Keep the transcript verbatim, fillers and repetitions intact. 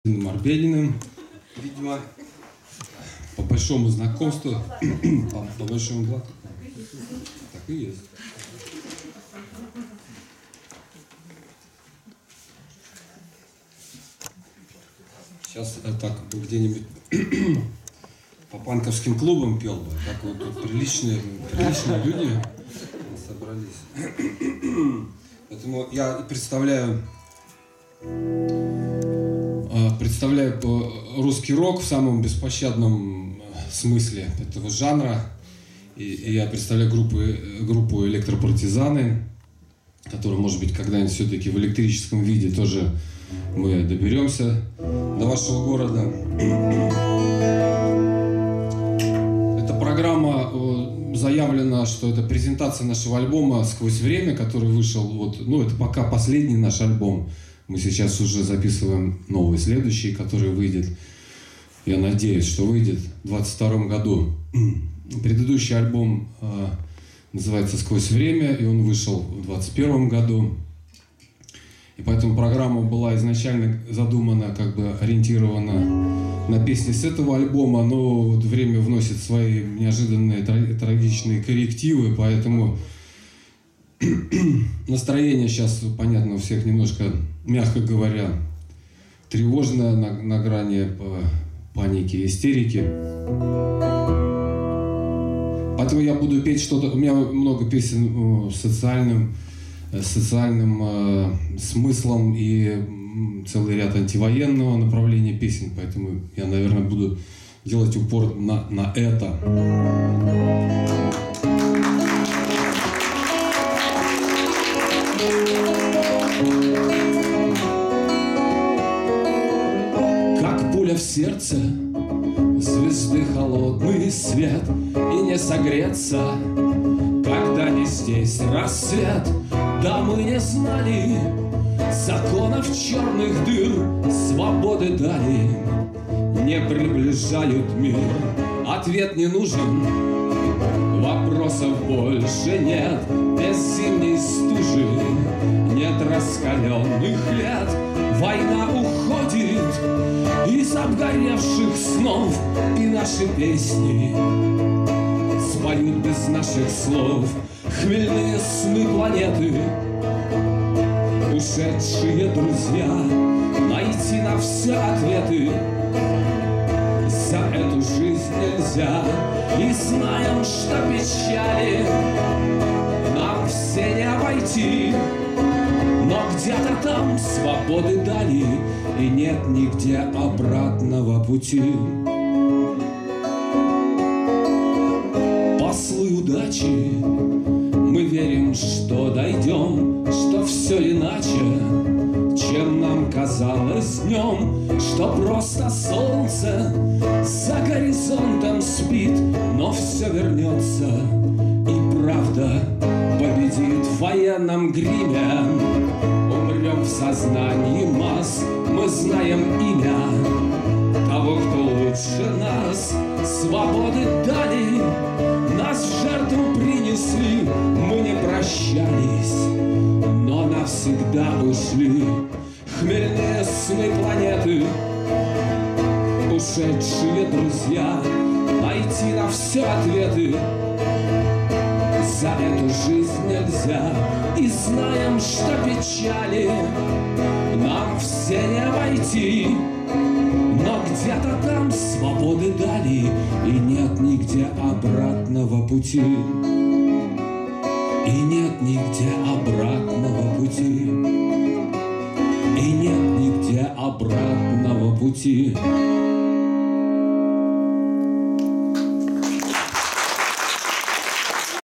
Арбениным, видимо, по большому знакомству, по, по большому блату. Так и есть. Сейчас так бы где-нибудь по панковским клубам пел бы, так вот тут приличные, приличные люди собрались. Поэтому я представляю представляю русский рок в самом беспощадном смысле этого жанра. И, и я представляю группу, группу «Электропартизаны», которую, может быть, когда-нибудь все-таки в электрическом виде тоже мы доберемся до вашего города. Эта программа заявлена, что это презентация нашего альбома «Сквозь время», который вышел, вот, ну, это пока последний наш альбом. Мы сейчас уже записываем новый, следующий, который выйдет, я надеюсь, что выйдет в двадцать втором году. Предыдущий альбом э, называется «Сквозь время», и он вышел в двадцать первом году. И поэтому программа была изначально задумана, как бы ориентирована на песни с этого альбома, но вот время вносит свои неожиданные трагичные коррективы, поэтому настроение сейчас, понятно, у всех немножко, мягко говоря, тревожное, на, на грани паники и истерики. Поэтому я буду петь что-то. У меня много песен с социальным, социальным э, смыслом и целый ряд антивоенного направления песен, поэтому я, наверное, буду делать упор на, на это. В сердце звезды холодный свет, и не согреться, когда не здесь рассвет. Да мы не знали законов черных дыр, свободы дали не приближают мир. Ответ не нужен, вопросов больше нет. Без зимней стужи нет раскаленных лет. Война уходит из обгоревших снов, и наши песни споют без наших слов. Хмельные сны планеты, ушедшие друзья, найти на все ответы за эту жизнь нельзя. И знаем, что печали нам все не обойти, но где-то там свободы дали, и нет нигде обратного пути. Послы удачи, мы верим, что дойдем, что все иначе, чем нам казалось днем, что просто солнце за горизонтом спит, но все вернется, и правда победит в военном гриме. Умрем в сознании масс, мы знаем имя того, кто лучше нас. Свободы дали, нас в жертву принесли, мы не прощались, но навсегда ушли. Хмельные сны планеты, ушедшие друзья, найти на все ответы за эту жизнь нельзя. И знаем, что печали нам все не обойти, но где-то там свободы дали, и нет нигде обратного пути. И нет нигде обратного пути. И нет нигде обратного пути.